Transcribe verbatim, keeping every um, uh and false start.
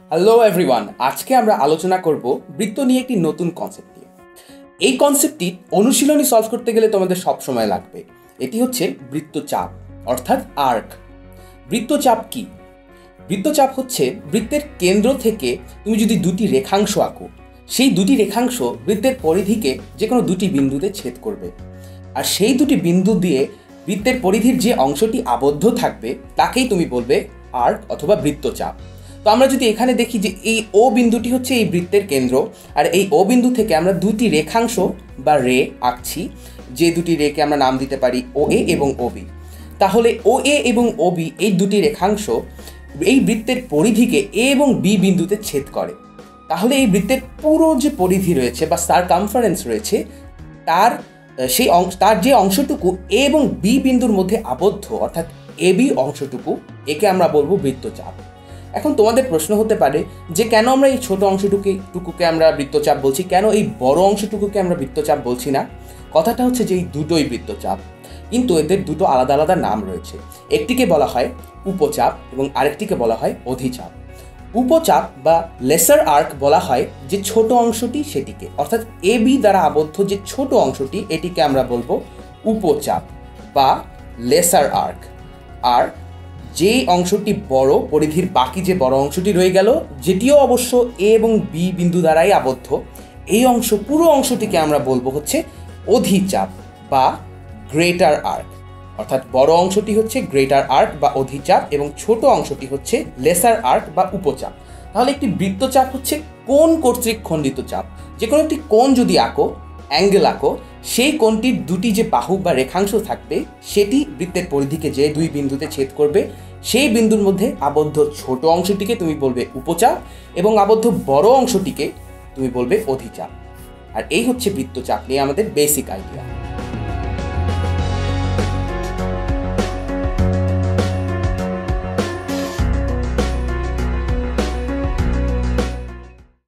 Hello everyone, আজকে আমরা আলোচনা করব বৃত্ত নিয়ে একটি নতুন কনসেপ্ট নিয়ে। এই কনসেপ্টটি অনুশীলনী সলভ করতে গেলে তোমাদের সব সময় লাগবে। এটি হচ্ছে বৃত্তচাপ অর্থাৎ আর্ক। বৃত্তচাপ কি? বৃত্তচাপ হচ্ছে বৃত্তের কেন্দ্র থেকে তুমি যদি দুটি রেখাংশ আঁকো, সেই দুটি রেখাংশ বৃত্তের পরিধিকে যে কোনো দুটি বিন্দুতে ছেদ করবে, আর সেই দুটি বিন্দু দিয়ে বৃত্তের পরিধির যে অংশটি আবদ্ধ থাকবে তাকেই তুমি বলবে আর্ক অথবা বৃত্তচাপ। তো আমরা যদি এখানে দেখি যে এই ও বিন্দুটি হচ্ছে এই বৃত্তের কেন্দ্র, আর এই ও বিন্দু থেকে আমরা দুটি রেখাংশ বা রে আঁকছি, যে দুটি রেকে আমরা নাম দিতে পারি ও এ এবং ও বি। তাহলে ও এ এবং ও বি এই দুটি রেখাংশ এই বৃত্তের পরিধিকে এ এবং বি বিন্দুতে ছেদ করে। তাহলে এই বৃত্তের পুরো যে পরিধি রয়েছে বা সারকামফারেন্স রয়েছে, তার সেই অংশ তার যে অংশটুকু এ এবং বি বিন্দুর মধ্যে আবদ্ধ অর্থাৎ এ বি অংশটুকু, একে আমরা বলবো বৃত্তচাপ। এখন তোমাদের প্রশ্ন হতে পারে যে কেন আমরা এই ছোট অংশটুকু টুকুকে আমরা বৃত্তচাপ বলছি, কেন এই বড় অংশটুকুকে আমরা বৃত্তচাপ বলছি না? কথাটা হচ্ছে যে এই দুটোই বৃত্তচাপ, কিন্তু এদের দুটো আলাদা আলাদা নাম রয়েছে। একটিকে বলা হয় উপচাপ এবং আরেকটিকে বলা হয় অধিচাপ। উপচাপ বা লেসার আর্ক বলা হয় যে ছোট অংশটি, সেটিকে অর্থাৎ এ বি দ্বারা আবদ্ধ যে ছোট অংশটি, এটিকে আমরা বলবো উপচাপ বা লেসার আর্ক। আর যেই অংশটি বড়, পরিধির বাকি যে বড় অংশটি রয়ে গেল, যেটিও অবশ্য এ এবং বি বিন্দু দ্বারাই আবদ্ধ, এই অংশ পুরো অংশটিকে আমরা বলবো হচ্ছে অধিচাপ বা গ্রেটার আর্ক। অর্থাৎ বড় অংশটি হচ্ছে গ্রেটার আর্ক বা অধিচাপ এবং ছোট অংশটি হচ্ছে লেসার আর্ক বা উপচাপ। তাহলে একটি বৃত্তচাপ হচ্ছে কোণ কর্তৃক খণ্ডিত চাপ। যে কোনো একটি কোণ যদি আঁকো, অ্যাঙ্গেল আঁকো, সেই কোণটির দুটি যে বাহু বা রেখাংশ থাকবে, সেটি বৃত্তের পরিধিকে যে দুই বিন্দুতে ছেদ করবে, সেই বিন্দুর মধ্যে আবদ্ধ ছোট অংশটিকে তুমি বলবে উপচাপ এবং আবদ্ধ বড় অংশটিকে তুমি বলবে অধিচাপ। আর এই হচ্ছে বৃত্তচাপ নিয়ে আমাদের বেসিক আইডিয়া।